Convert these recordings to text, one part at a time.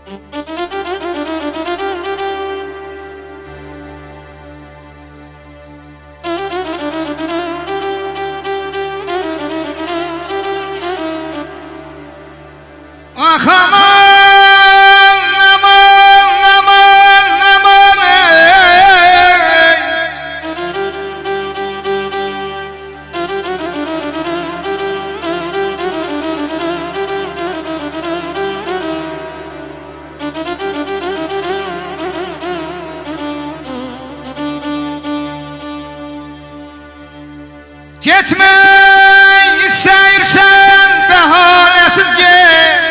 Gitmek istəyirsən bəhanəsiz get.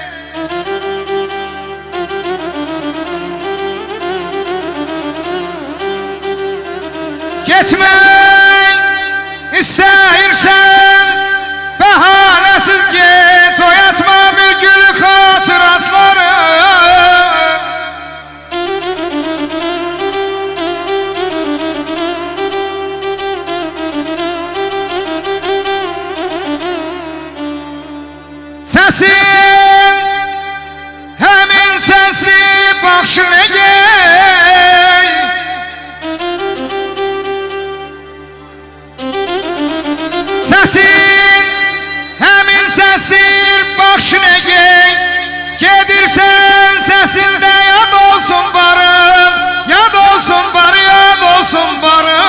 Gitmek istəyirsən bəhanəsiz get. Oyatma bir gül xatirətləri. Səsin həmin səsli baxışına gey. Səsin həmin səsli baxışına gey. Gedirsən səsində yad olsun barım, yad olsun barı, yad olsun barım.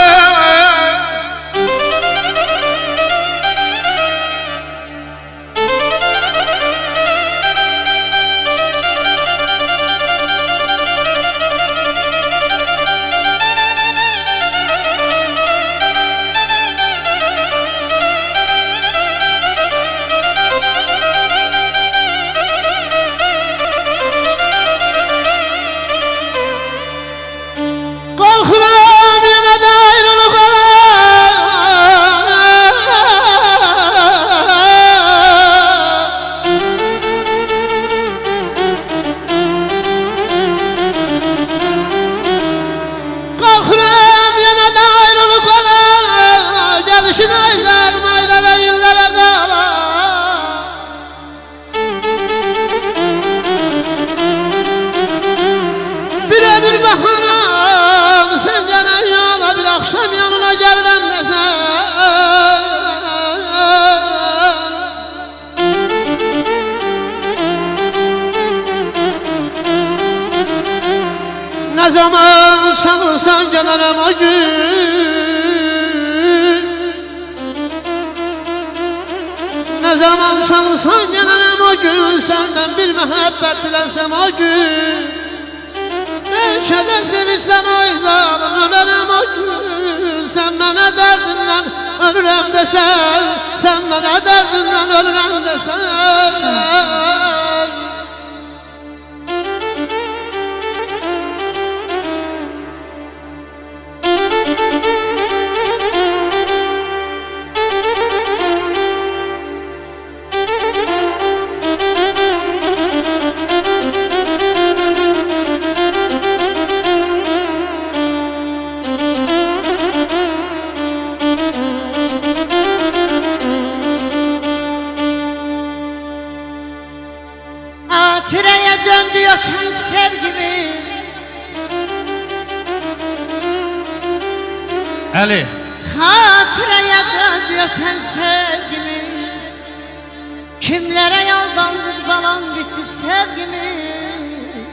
Akşam yanına gelirəm desen. Ne zaman çağırsan gelirim o gün. Ne zaman çağırsan gelirim o gün. Senden bir mehabbet dilesem o gün. Belki de sevinçten ay zalim ölerim o gün. Sen bana derdinle ölürüm desen. Sen bana derdinle ölürüm desen. Hatıraya döndü öten sevgimiz. Ali. Hatıraya döndü öten sevgimiz. Kimlere aldandık balam bitti sevgimiz.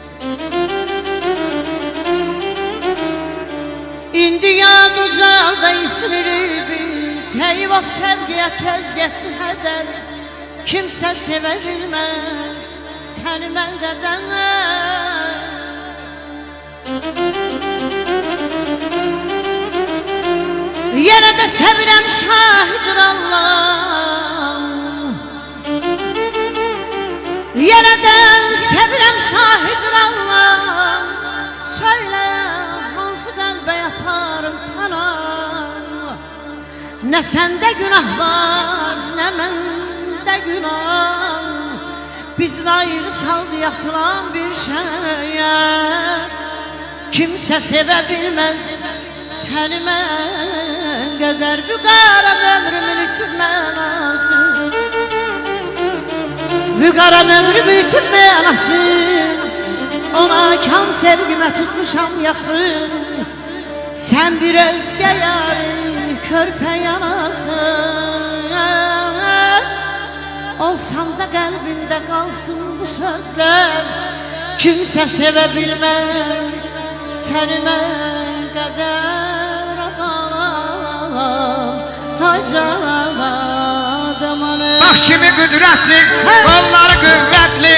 İndi yad ucalda ismiri biz. Eyvah sevgiye tez getdi heder. Kimse sevebilmez seni məndən. Yenə də sevirəm şahidir Allah. Yenə də sevirəm şahidir Allah. Söylə hansı qəlbə yaparım panan. Nə səndə günah var, nə məndə günah. Bizlə ayrı saldı yatılan bir şeye. Kimse sevə bilməz səni mən qədər. Bu qara ömrümün itib mənası. Vüqaran ömrümü itirməyənəsin, ona kan sevgimə tutmuşam yasın. Sən bir özgə yarı körpə yanasın. Olsan da qəlbində qalsın bu sözlər, kimsə sevə bilməz səni mən qədər ağalam. Hay canım adamını Bax kimi qüdrətli, qolları qüvvətli,